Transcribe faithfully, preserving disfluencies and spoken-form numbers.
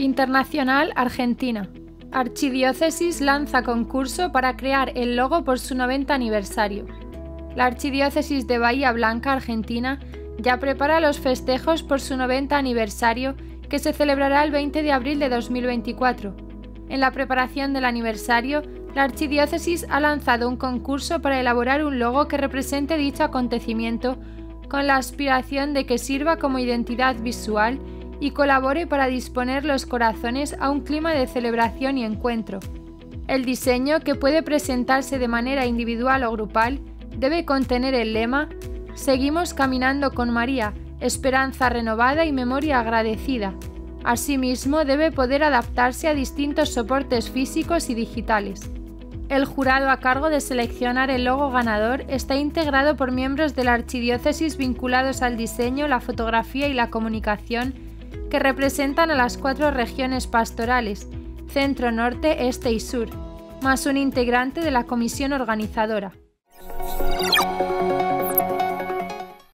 Internacional Argentina. Archidiócesis lanza concurso para crear el logo por su noventa aniversario. La Archidiócesis de Bahía Blanca, Argentina, ya prepara los festejos por su noventa aniversario, que se celebrará el veinte de abril de dos mil veinticuatro. En la preparación del aniversario, la Archidiócesis ha lanzado un concurso para elaborar un logo que represente dicho acontecimiento, con la aspiración de que sirva como identidad visual y colabore para disponer los corazones a un clima de celebración y encuentro. El diseño, que puede presentarse de manera individual o grupal, debe contener el lema «Seguimos caminando con María, esperanza renovada y memoria agradecida». Asimismo, debe poder adaptarse a distintos soportes físicos y digitales. El jurado a cargo de seleccionar el logo ganador está integrado por miembros de la Archidiócesis vinculados al diseño, la fotografía y la comunicación, que representan a las cuatro regiones pastorales, centro, norte, este y sur, más un integrante de la comisión organizadora.